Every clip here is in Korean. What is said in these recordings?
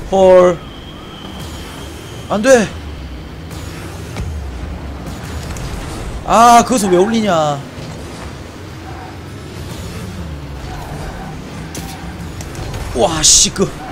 헐. 안돼. 아, 그것을 왜 올리냐. 와, 씨,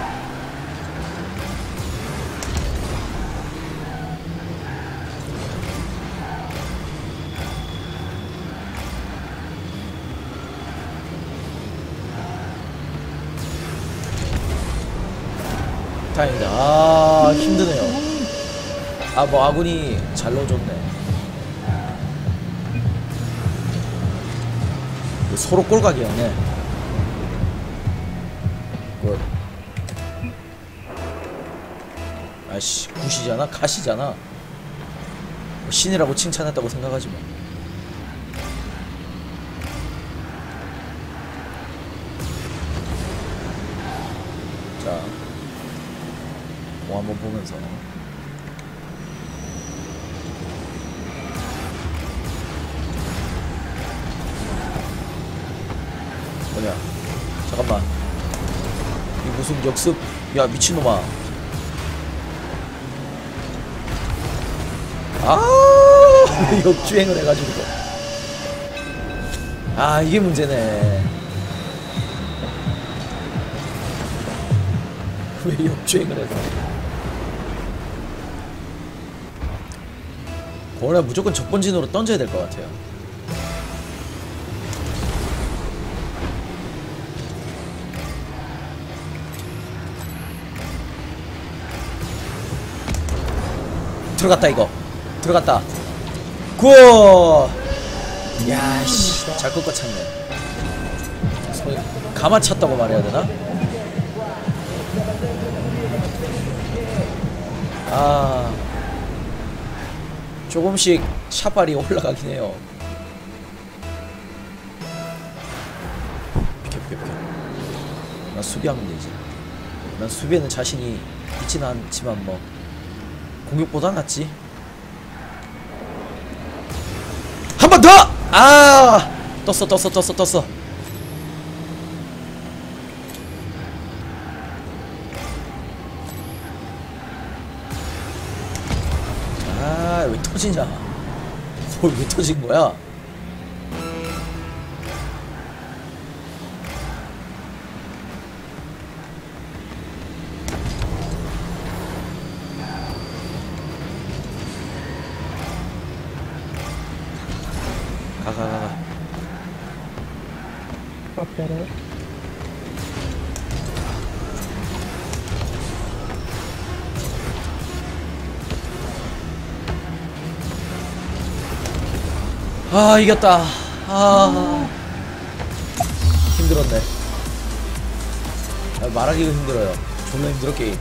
다행이다. 아, 힘드네요. 아, 뭐 아군이 잘 넣어줬네. 서로 꼴각이었네. 굿. 아이씨, 굿이잖아? 갓이잖아. 신이라고 칭찬했다고 생각하지 마. 자, 뭐 한번 보면서. 뭐냐? 잠깐만. 이 무슨 역습? 야, 미친놈아. 아, 역주행을 해가지고. 아, 이게 문제네. 왜 역주행을 해서? 원래 무조건 적본진으로 던져야 될 것 같아요. 들어갔다 이거. 들어갔다. 굿. 야씨, 잘 꺾어 찼네. 가마 찼다고 말해야 되나? 아, 조금씩 샷발이 올라가긴 해요. 비켜. 난 수비하면 되지. 난 수비에는 자신이 있진 않지만 뭐 공격보다 낫지. 한 번 더! 아! 떴어. 아, 왜 터지냐? 왜 터진 거야? 가. 아, 이겼다. 아, 힘들었네. 아, 말하기가 힘들어요. 존나 힘들어 게임.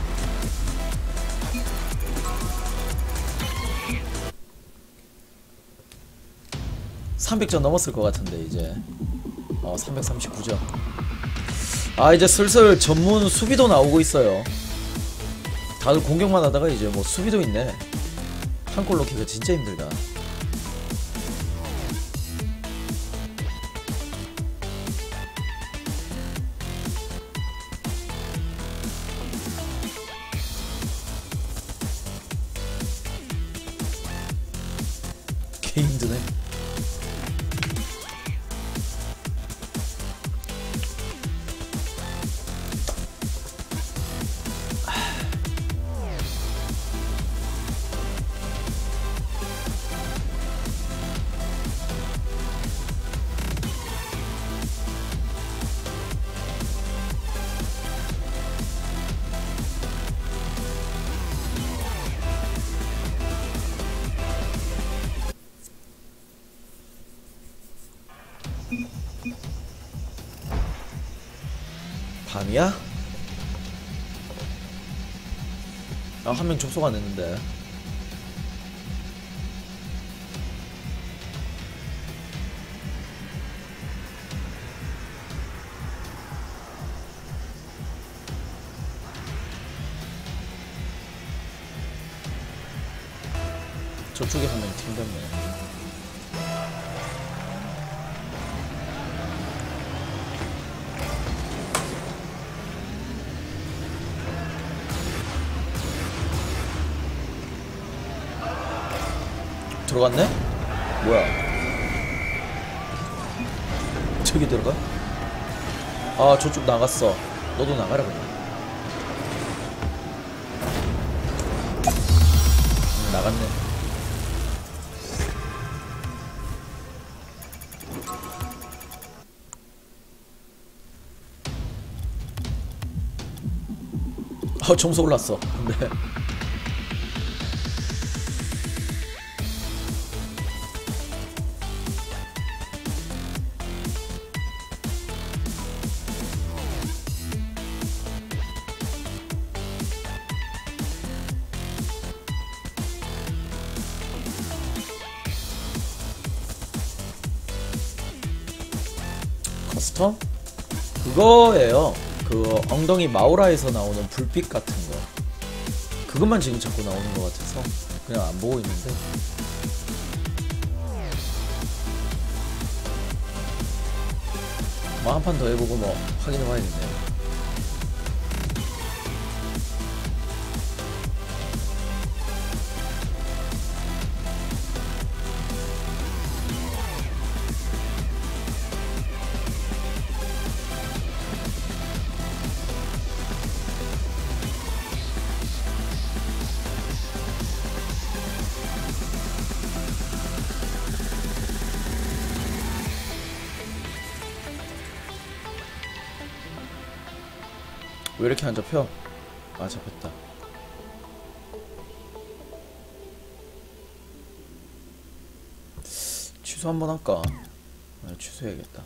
(300점) 넘었을 것 같은데 이제 339점. 아, 이제 슬슬 전문 수비도 나오고 있어요. 다들 공격만 하다가 이제 뭐 수비도 있네. 한 골 넣기가 진짜 힘들다. 개 힘드네. 밤이야? 아, 한 명 접속 안 했는데. 저쪽에 한 명 튕겼네. 들어갔네? 뭐야? 저기 들어가? 아 저쪽 나갔어. 너도 나가라 그냥. 나갔네. 아 점수 올랐어. 근데 커스텀? 그거예요. 그 엉덩이 마우라에서 나오는 불빛 같은 거. 그것만 지금 자꾸 나오는 것 같아서 그냥 안 보고 있는데. 뭐 한 판 더 해보고 뭐 확인해 봐야겠네요. 왜 이렇게 안 잡혀? 아 잡혔다. 취소 한번 할까? 아, 취소해야겠다.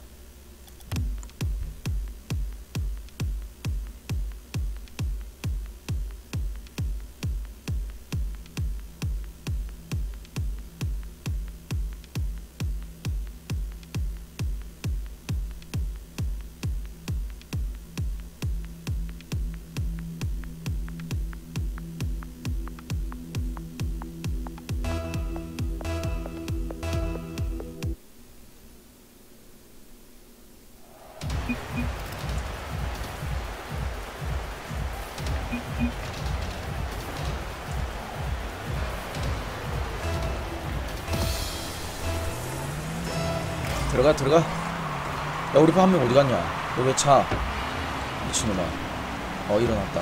들어가 들어가. 야 우리 파 한 명 어디 갔냐? 너 왜 차? 미친놈아. 일어났다.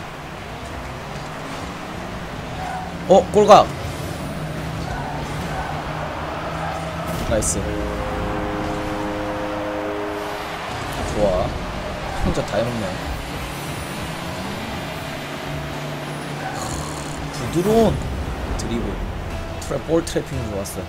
꼴각. 나이스. 좋아. 혼자 다 해먹네. 부드러운 드리블. 볼 트래핑 좋았어.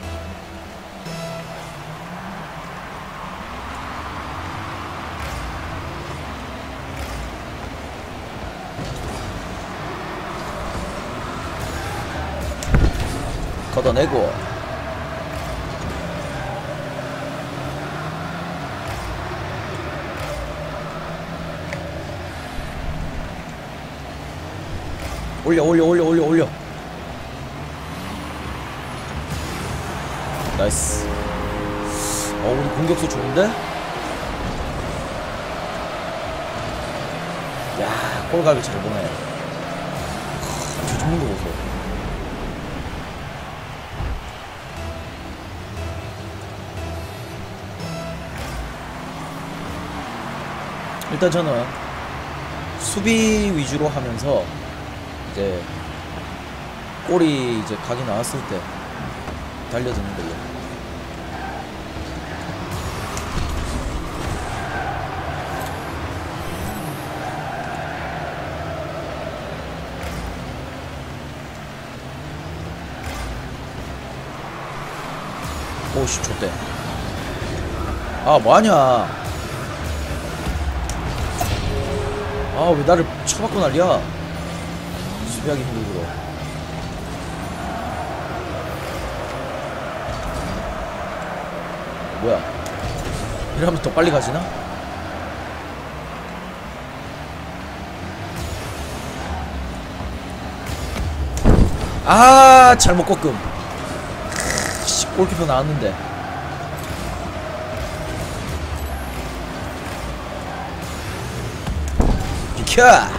걷어내고. 올려. 나이스. 우리 공격수 좋은데? 야, 골각을 잘 보네. 뒤집는 거 보소. 일단 저는 수비 위주로 하면서 이제 골이 이제 각이 나왔을 때 달려드는 걸로. 오씨 좋대. 아 뭐하냐. 아 왜 나를 쳐박고 난리야. 수비하기 힘들고. 뭐야 이러면 더 빨리 가지나? 아 잘못 꺾음. 골키퍼 나왔는데. 비켜.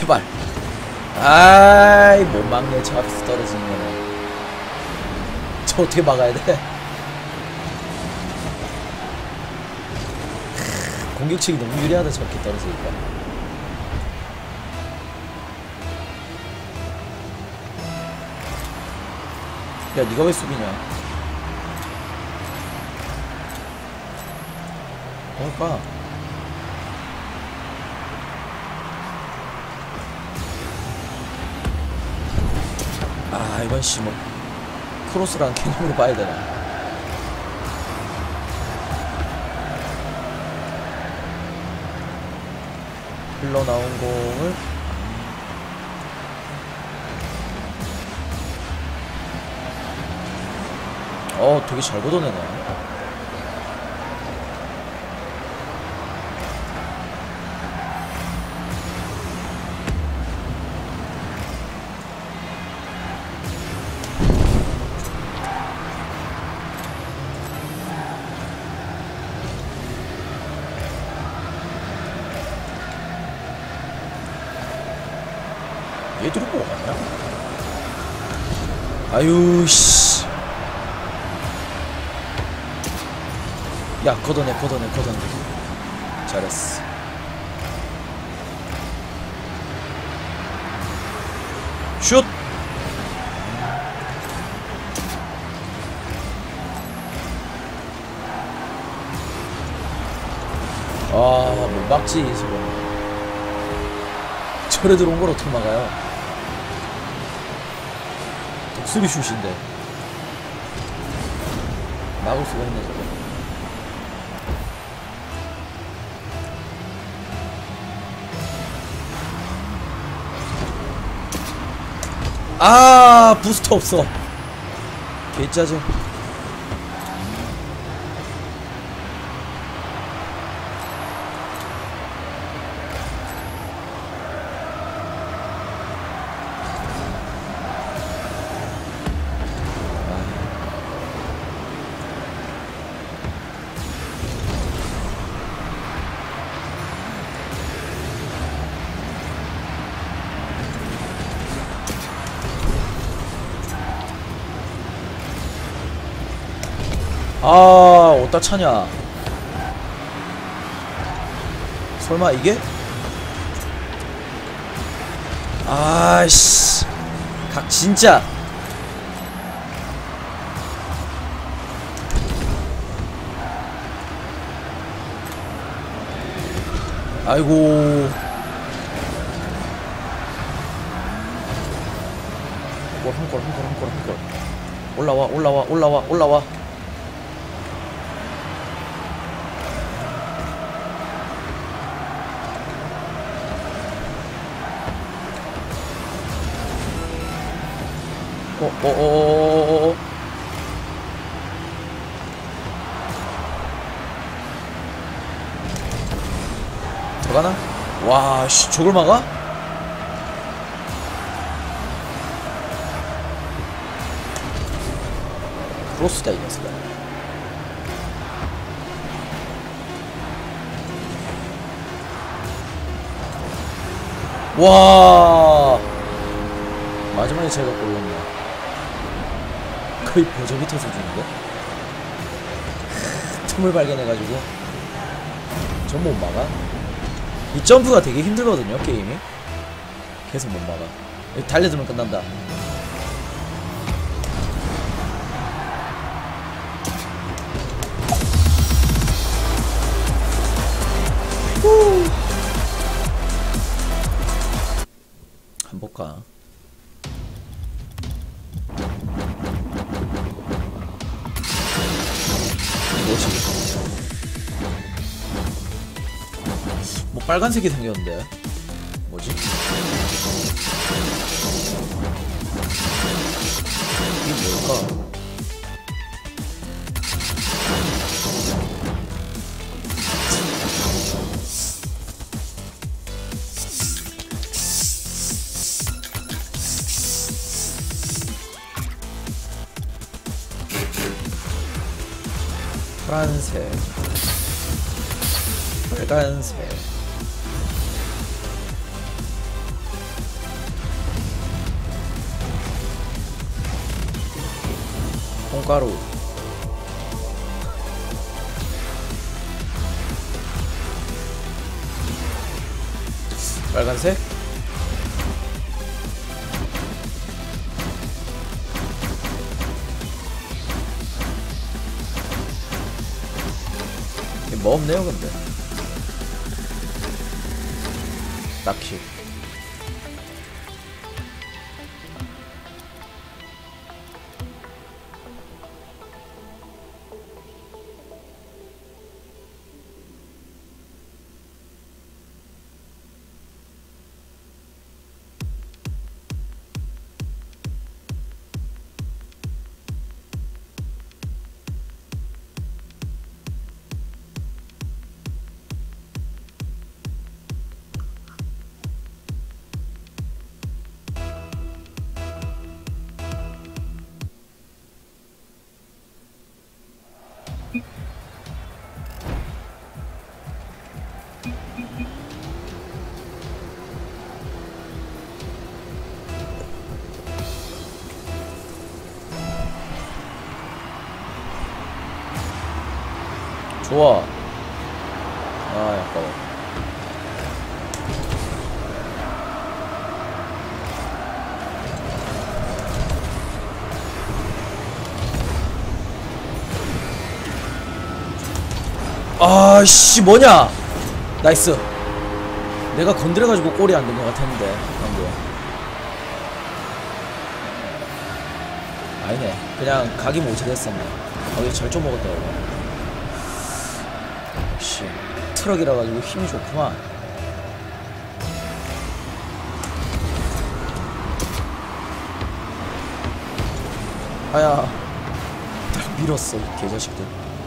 제발. 아이 못 막네. 저 앞에서 떨어지는 거네. 저 어떻게 막아야 돼? 공격력이 너무 유리하다. 저렇게 떨어지니까. 야 니가 왜 수비냐? 뭘까? 아 이건 씨 뭐 크로스랑 개념으로 봐야 되나? 흘러나온 공을 되게 잘 걷어내네. 얘들은 뭐 갔냐? 아유 씨. 야 걷어내. 잘했어. 슛. 못 막지 저거. 저래 들어온 걸 어떻게 막아요? 독수리 슛인데 막을 수가 있네 저거. 아 부스터 없어. 개짜증. 어디다 차냐? 설마 이게? 아이씨 각 진짜. 아이고 한골 올라와. 들어가나? 와, 씨, 저걸 막아? 크로스다, 이 녀석아. 와, 마지막에 제가 골랐네. 거의 버저비터 수준인데? 틈을 발견해가지고 전 못 막아. 이 점프가 되게 힘들거든요, 게임이. 계속 못 막아. 여기 달려들면 끝난다. 한번 볼까? 뭐지? 뭐 빨간색이 생겼는데 뭐지? 이게 뭘까? 파란색, 빨간색, 콩가루. 빨간색. 뭐 없네요 근데 딱히. 좋아. 아 약간 아씨 뭐냐. 나이스. 내가 건드려가지고 골이 안 된 것 같았는데 방금. 아니네 그냥 각이 모자랬었네. 이거 잘 좀 먹었다 이거. 역시 트럭이라 가지고 힘이 좋구만. 아야 딱 밀었어 이 개자식들.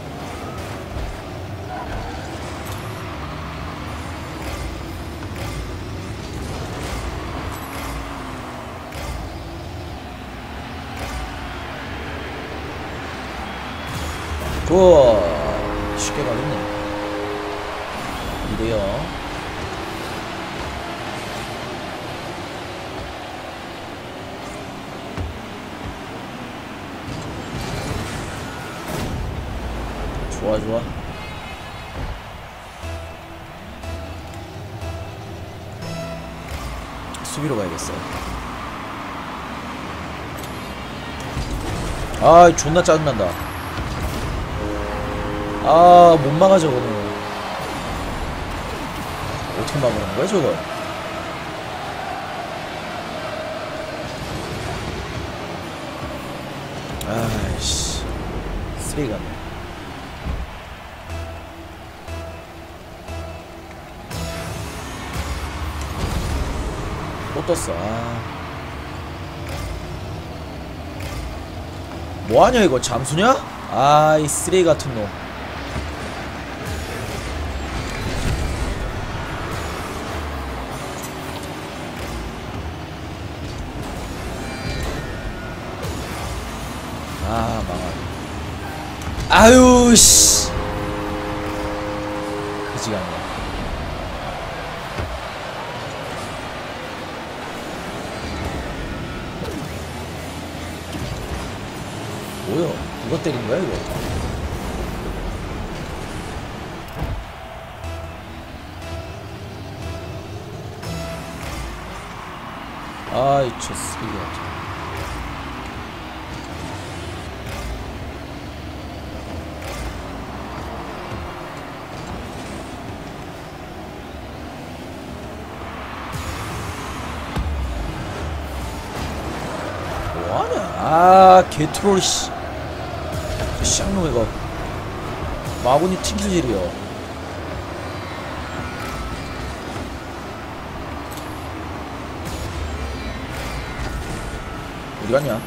좋아 쉽게 가겠네. 이래요. 좋아 좋아. 수비로 가야겠어. 아 존나 짜증난다. 아 못 막아 저거는. 어떻게 막으라는 거야 저걸. 아이씨 쓰레기 같네. 또 떴어. 아. 뭐하냐 이거 잠수냐? 아이 쓰레기 같은 놈. 아 망할. 아유 씨 그지가 않네. 뭐야 누가 때린 거야 이거. 아이 저 쓰레기 같은. 뭐하냐. 아 개트롤 씨. 저 쌍놈 이거 마구니 튕길질이여. 어디갔냐.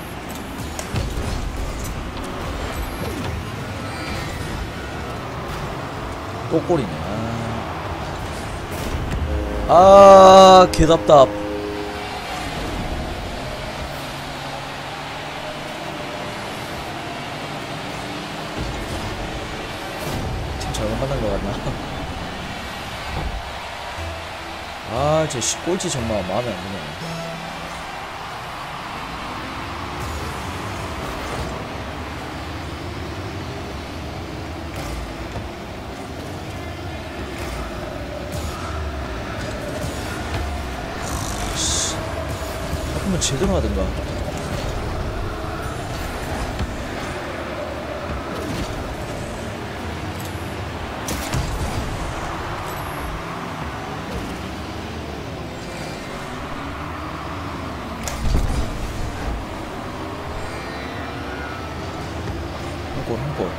또 골이네. 아 개답답. 팀 잘못 만난 것 같나. 아 저 꼴찌 정말 마음에 안 드네. 제대로 하든가. 한 골.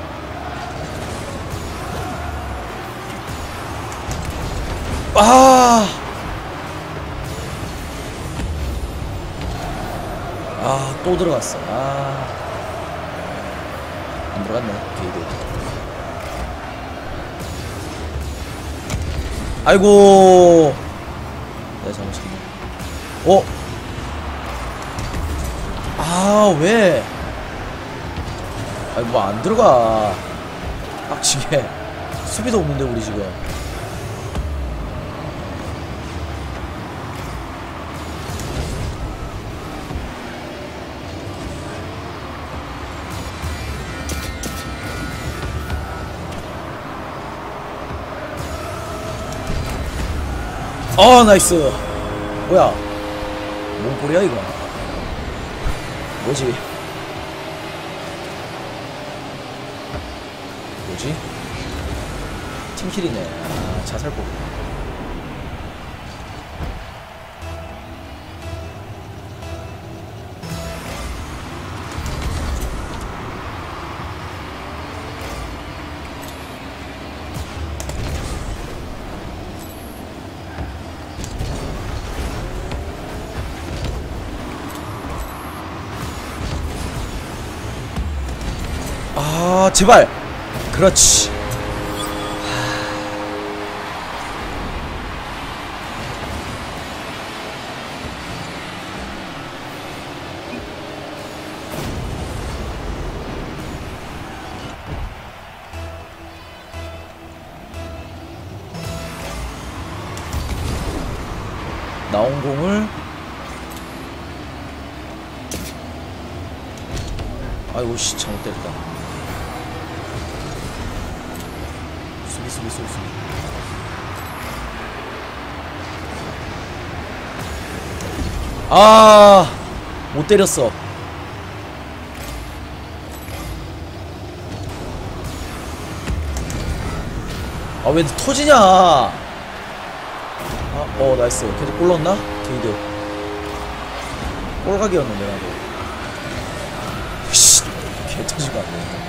또 들어갔어. 안 들어갔네. 게이드. 아이고. 내가 잘못했네. 왜? 뭐 안 들어가. 빡치게. 수비도 없는데, 우리 지금. 나이스. 뭐야? 뭔 꼴이야 이거? 뭐지? 팀킬이네. 자살폭. 제발. 그렇지. 나온 공을 아이고 씨 잘못 때렸다. 수비. 못 때렸어. 왜 터지냐. 나이스. 계속 골 넣었나? 게이드. 골각이었는데 나도. 씨, 개 터지가 않네.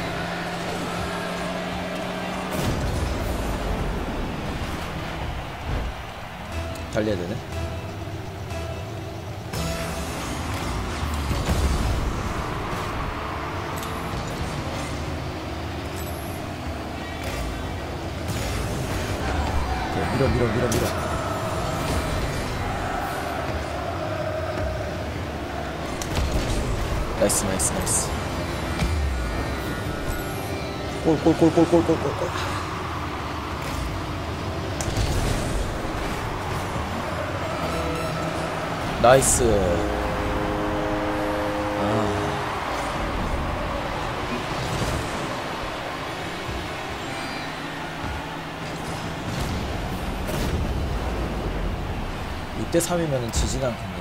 달려야 되네. 밀어. 나이스. 골. 나이스. 대 3이면은 지진 않겠네.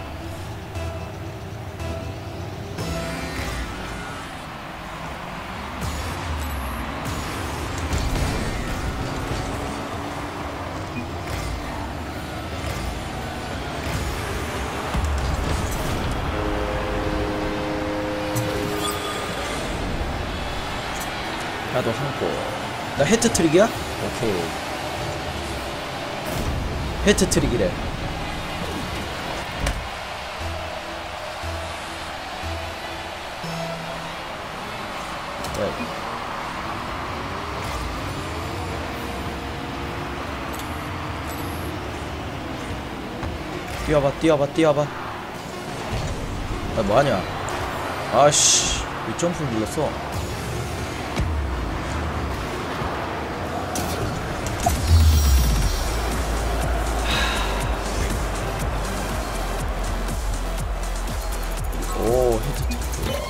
나도 한 골. 나 해트트릭이야? 오케이. 해트트릭이래. 뛰어봐. 뭐하냐. 아씨, 이 점프를 눌렀어. 오, 헤드트.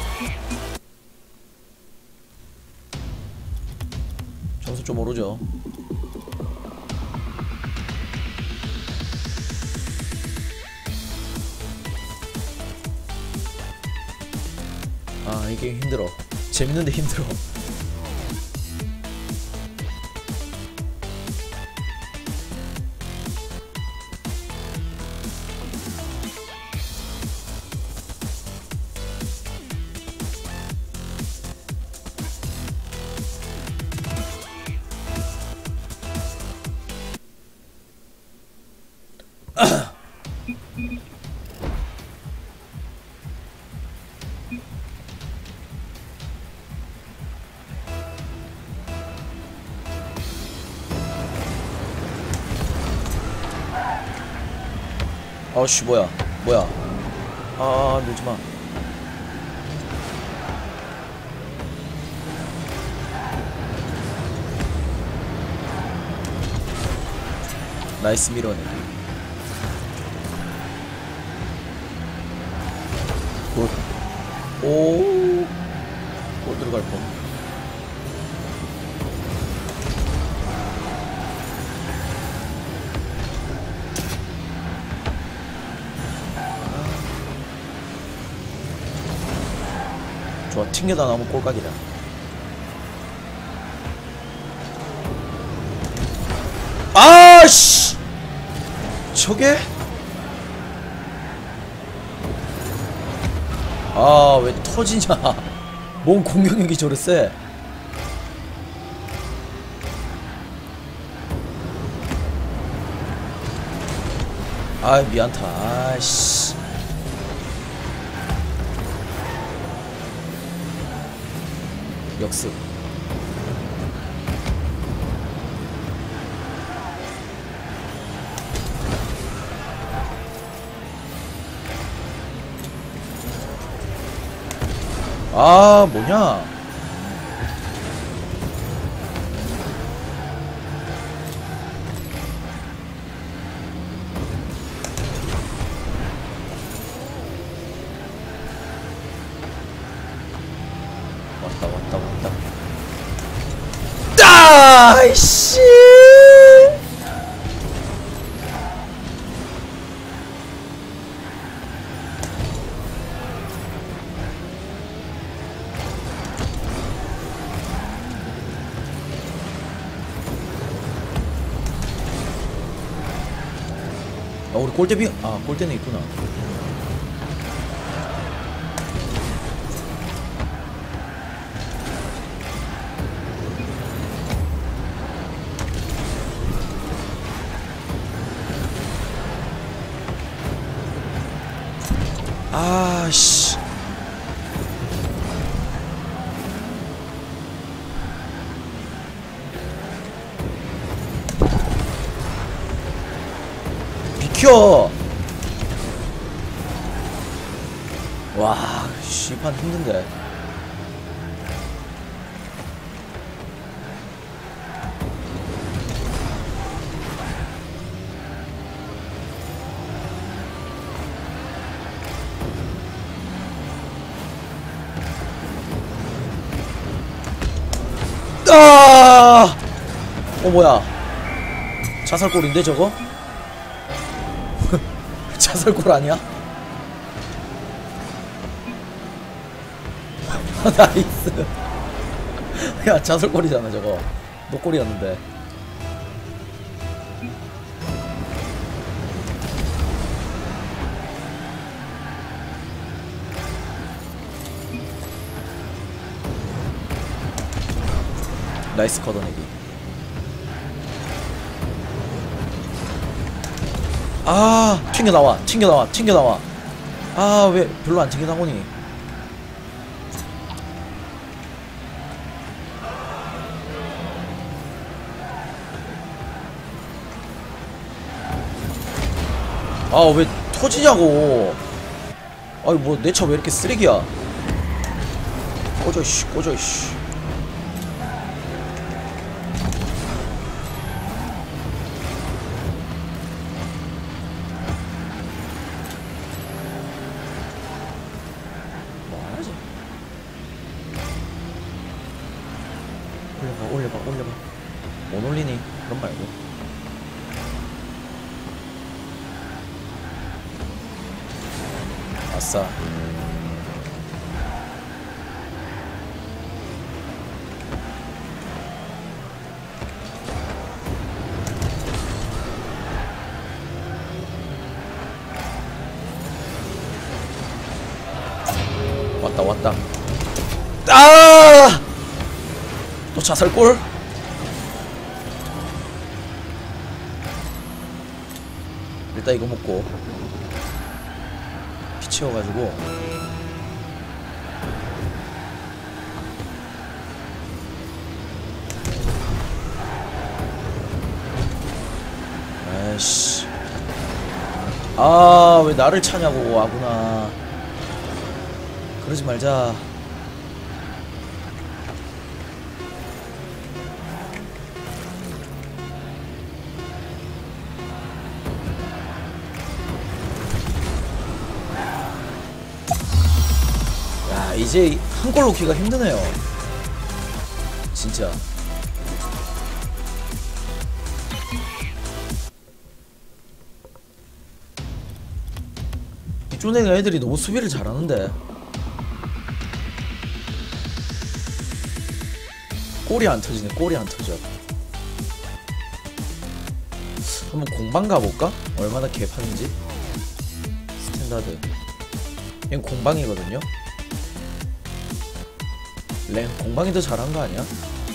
점수 좀 오르죠. 게임 힘들어. 재밌는데 힘들어. 아우씨 뭐야 뭐야. 아 밀지마. 나이스 밀어내기. 굿. 오, 골 들어갈 뻔. 좋아, 튕겨다 나오면 꼴깍이다. 아씨, 저게? 아, 왜 터지냐? 뭔 공격력이 저래 세? 아, 미안타. 아씨. 역습. 아, 뭐냐? 왔다 왔다 왔다. 아이씨. 아, 우리 골대비, 아, 골대는 있구나. 아씨. 비켜. 와, 씨판 힘든데. 아! 뭐야? 자살골인데 저거? 자살골 아니야? 나이스. 야, 자살골이잖아 저거. 노골이었는데. 나이스 걷어내기. 아, 튕겨나와 튕겨나와 튕겨나와. 아, 왜 별로 안 튕겨나오니. 아, 왜 터지냐고. 아이, 뭐 내 차 왜 이렇게 쓰레기야. 꺼져 씨, 꺼져 씨. 뭐하지? 올려봐 올려봐 올려봐. 못 올리니? 그런 말고. 아싸. 왔다. 아! 또 자살골? 일단 이거 먹고 피 채워가지고 아이씨. 아, 왜 나를 차냐고. 아구나. 그러지 말자. 야, 이제 한 골 넣기가 힘드네요. 진짜. 쪼내는 애들이 너무 수비를 잘하는데. 골이 안 터지네. 골이 안 터져. 한번 공방 가볼까? 얼마나 개판인지. 스탠다드. 얘는 공방이거든요. 랭 공방이 더 잘한 거 아니야?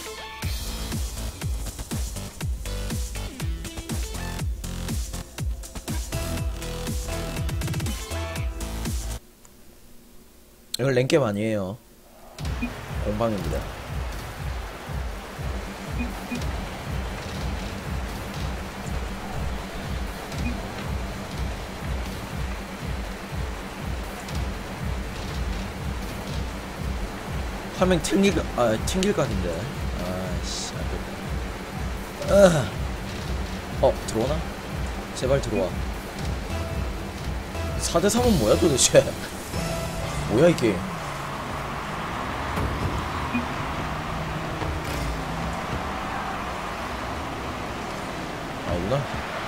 이걸 랭겜 아니에요. 공방입니다. 화면 튕길 각인데. 아씨, 안됐다. 들어오나? 제발 들어와. 4대3은 뭐야 도대체? 뭐야 이 게임? 아구나.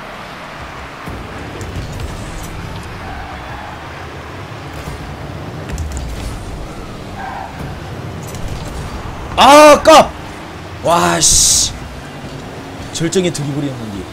아, 깝! 와씨, 절정의 드리블이었는데.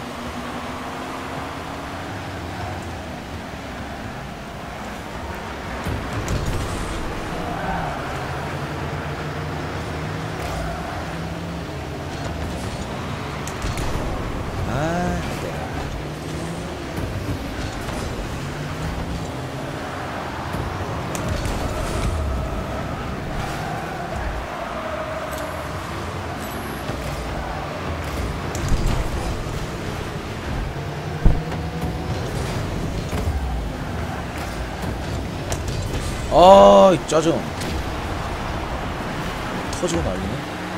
아, 짜증. 터지고 난리네.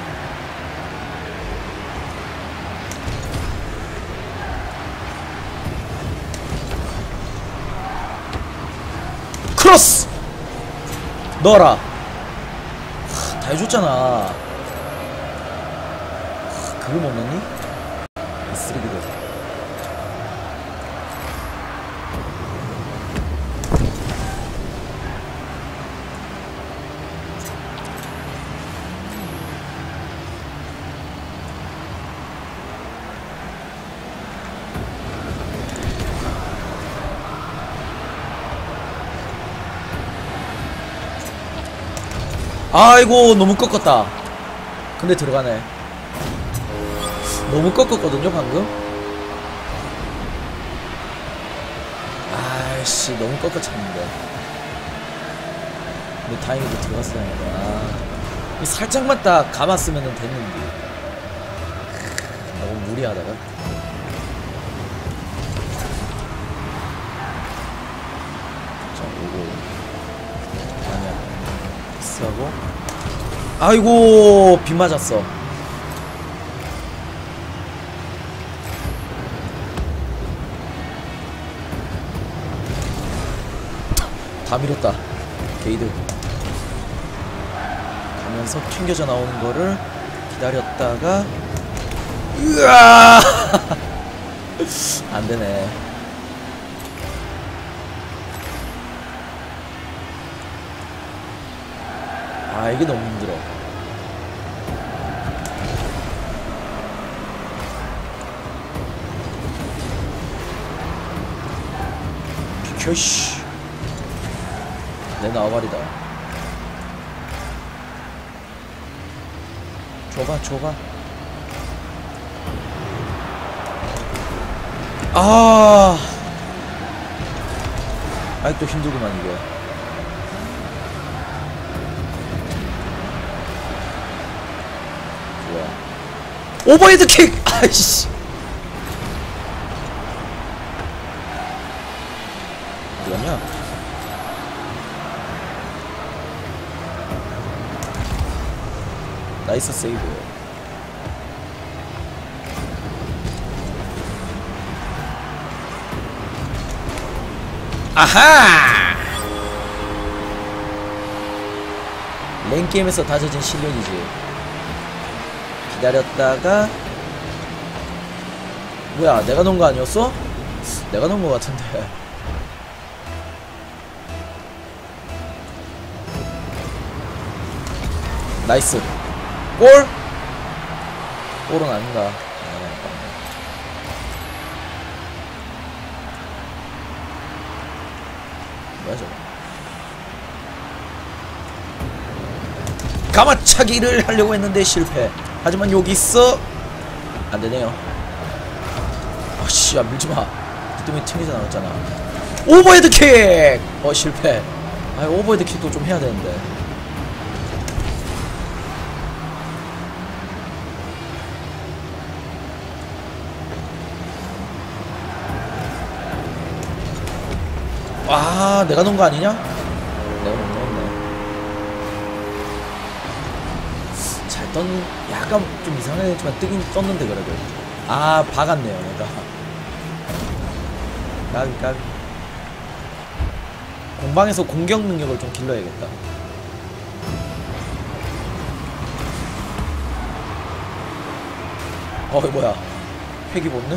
크로스! 넣어라. 다 해줬잖아. 그걸 못 넣니? 이 쓰레기들. 아이고, 너무 꺾었다. 근데 들어가네. 너무 꺾었거든요 방금. 아이씨, 너무 꺾어찼는데. 근데 다행히도 들어갔어야. 살짝만 딱 감았으면 됐는데. 너무 무리하다가. 자, 요거 하고. 아이고, 빗 맞았어. 다 밀었다. 게이드 가면서 튕겨져 나오는 거를 기다렸다가, 으아! 안 되네. 아, 이게 너무 힘들어. 비켜, 씨. 내 나와버리다. 줘봐 줘봐. 아 아직도 힘들구만 이게. 좋아. 오버헤드 킥! 아이씨. 뭐냐? 나이스 세이브. 아하! 랭게임에서 다져진 실력이지. 기다렸다가 뭐야 내가 넣은 거 아니었어? 내가 넣은 거 같은데. 나이스. 골? 골은 아닌가. 뭐야 저거. 가마차기를 하려고 했는데 실패. 하지만 여기 있어. 안되네요. 아씨 야 밀지마. 니 때문에 튕겨져 나왔잖아. 오버헤드 킥! 실패. 아 오버헤드 킥도 좀 해야 되는데. 아 내가 넣은 거 아니냐? 내가 못 넣었네. 잘 떴는 약간 좀 이상하게 했지만 뜨긴 떴는데 그래도. 아 박았네요 내가. 까비. 공방에서 공격 능력을 좀 길러야겠다. 뭐야 회기 본능?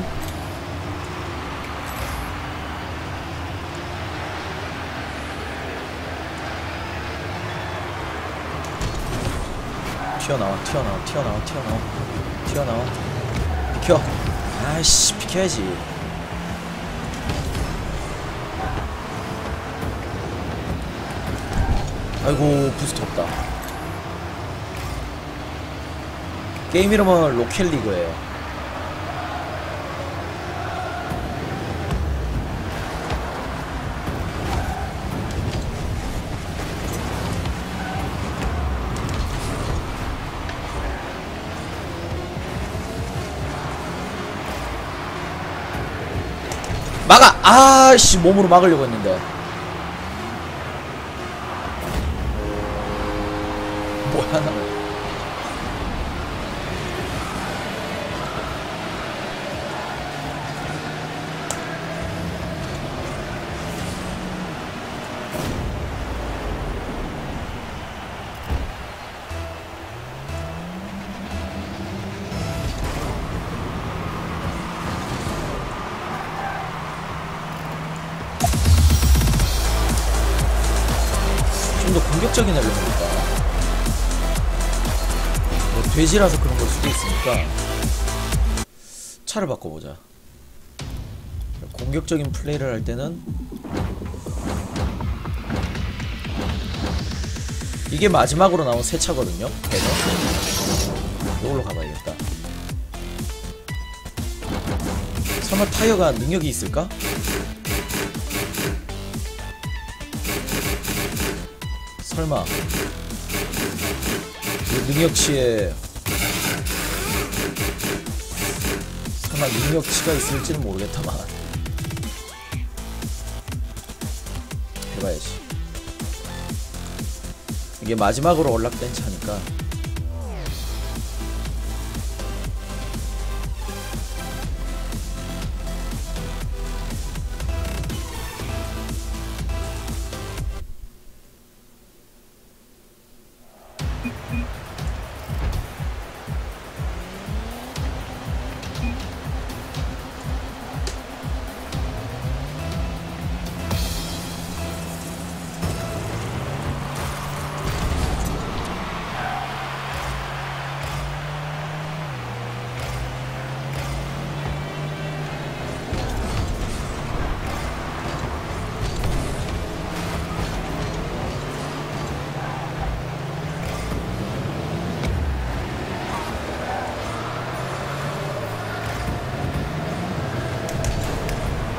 튀어나와 비켜. 아이씨 비켜야지. 아이고 부스트 없다. 게임 이름은 로켓리그예요. 막아! 아씨 몸으로 막으려고 했는데. 뭐야 나. 좀 더 공격적인 엘리멘트다. 뭐 돼지라서 그런 걸 수도 있으니까 차를 바꿔보자. 공격적인 플레이를 할 때는 이게 마지막으로 나온 새 차거든요. 배너 이걸로 가봐야겠다. 설마 타이어가 능력이 있을까? 설마 이 능력치에 설마 능력치가 있을지는 모르겠다만 해봐야지. 이게 마지막으로 언락된 차니까.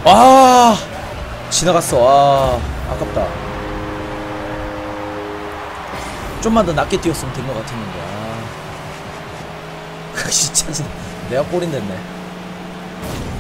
아 지나갔어. 아 아깝다. 좀만 더 낮게 뛰었으면 된 것 같았는데. 아 진짜 내가 골인 됐네.